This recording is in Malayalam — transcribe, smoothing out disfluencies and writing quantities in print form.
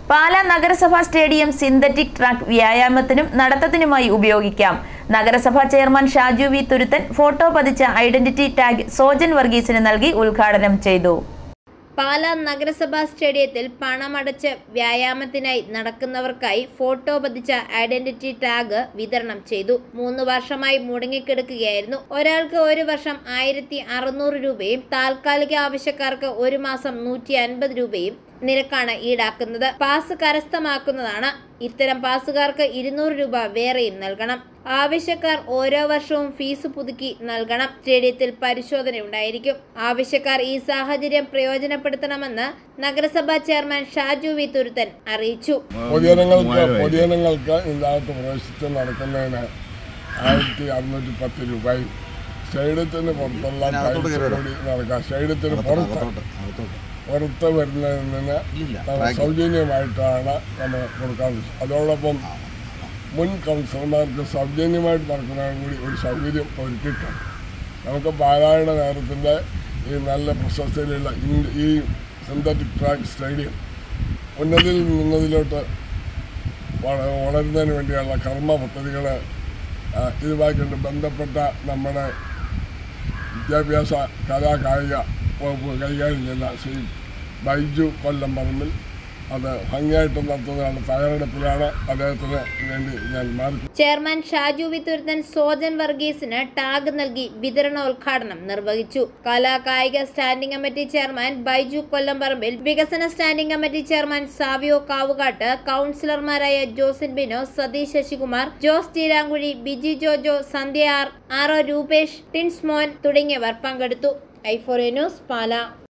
പാലാ നഗരസഭാ സ്റ്റേഡിയം സിന്തറ്റിക് ട്രാക്ക് വ്യായാമത്തിനും നടത്തത്തിനുമായി ഉപയോഗിക്കാം. നഗരസഭാ chairman Shaju V Thuruthan photo പതിച്ച ഐഡന്റിറ്റി ടാഗ് സോജൻ വർഗീസിന് നൽകി ഉദ്ഘാടനം ചെയ്തു. പാലാ നഗരസഭാ സ്റ്റേഡിയത്തിൽ പണമടച്ച് വ്യായാമത്തിനായി നടക്കുന്നവർക്കായി ഫോട്ടോ പതിച്ച ഐഡന്റിറ്റി ടാഗ് വിതരണം ചെയ്തു. 3 വർഷമായി മുടങ്ങിക്കിടക്കുകയായിരുന്നു. ഒരാൾക്ക് 1 വർഷം 1600 രൂപയും താൽക്കാലിക ആവശ്യക്കാർക്ക് 1 മാസം 150 രൂപയും നിരക്കാണ് ഈടാക്കുന്നത്. പാസ് കരസ്ഥമാക്കുന്നതാണ്. ഇത്തരം പാസുകാർക്ക് 200 രൂപ വേറെയും നൽകണം. ആവശ്യക്കാർ ഓരോ വർഷവും ഫീസ് പുതുക്കി നൽകണം. സ്റ്റേഡിയത്തിൽ പരിശോധന ഉണ്ടായിരിക്കും. ആവശ്യക്കാർ ഈ സാഹചര്യം പ്രയോജനപ്പെടുത്തണമെന്ന് നഗരസഭാ ചെയർമാൻ ഷാജു വി തുരുത്തൻ അറിയിച്ചു. പൊതുജനങ്ങൾക്ക് ഇതിനകത്ത് പ്രവേശിച്ച് നടക്കുന്നതിന് 1610 രൂപയും സ്റ്റേഡിയത്തിന് പുറത്തുള്ള നടക്കാം. സ്റ്റേഡിയത്തിന് പുറത്ത് വരുന്നതിന് സൗജന്യമായിട്ടാണ് നമ്മൾ കൊടുക്കാറുള്ളത്. അതോടൊപ്പം മുൻ കൗൺസിലർമാർക്ക് സൗജന്യമായിട്ട് നടക്കുന്നതിന് കൂടി ഒരു സൗകര്യം ഒരുക്കിയിട്ടുണ്ട്. നമുക്ക് പാലായുടെ നേതൃത്വത്തിൻ്റെ ഈ നല്ല പ്രശസ്തിയിലുള്ള ഈ സിന്തറ്റിക് ട്രാക്ക് സ്റ്റേഡിയം ഉന്നതിയിൽ നിന്നതിലോട്ട് വളരുന്നതിന് വേണ്ടിയുള്ള കർമ്മ പദ്ധതികൾ ഇതുമായിട്ട് ബന്ധപ്പെട്ട നമ്മുടെ വിദ്യാഭ്യാസ കലാകായിക വകുപ്പ് കൈകാര്യം ചെയ്യുന്ന ശ്രീ ബൈജു കൊല്ലംപറമ്പിൽ അത് ഭംഗിയായിട്ട് നടത്തുന്നതാണ്. തയ്യാറെടുപ്പിലാണ്. അദ്ദേഹത്തിന് വേണ്ടി ഞാൻ മാറി. ചെയർമാൻ ഷാജു വി തുരുത്തൻ സോജൻ വർഗീസിന് ടാഗ് നൽകി വിതരണോദ്ഘാടനം നിർവഹിച്ചു. കലാകായിക standing committee chairman Baiju Kollamparambil, വികസന standing committee chairman Savio Kavukattu, കൗൺസിലർമാരായ ജോസിൻ ബിനോ, സതീഷ് ശശികുമാർ, ജോസ് തീരാങ്കുഴി, ബിജി ജോജോ, സന്ധ്യ ആർ, രൂപേഷ്, ടിൻസ് മോൻ തുടങ്ങിയവർ പങ്കെടുത്തു. i4a news Pala.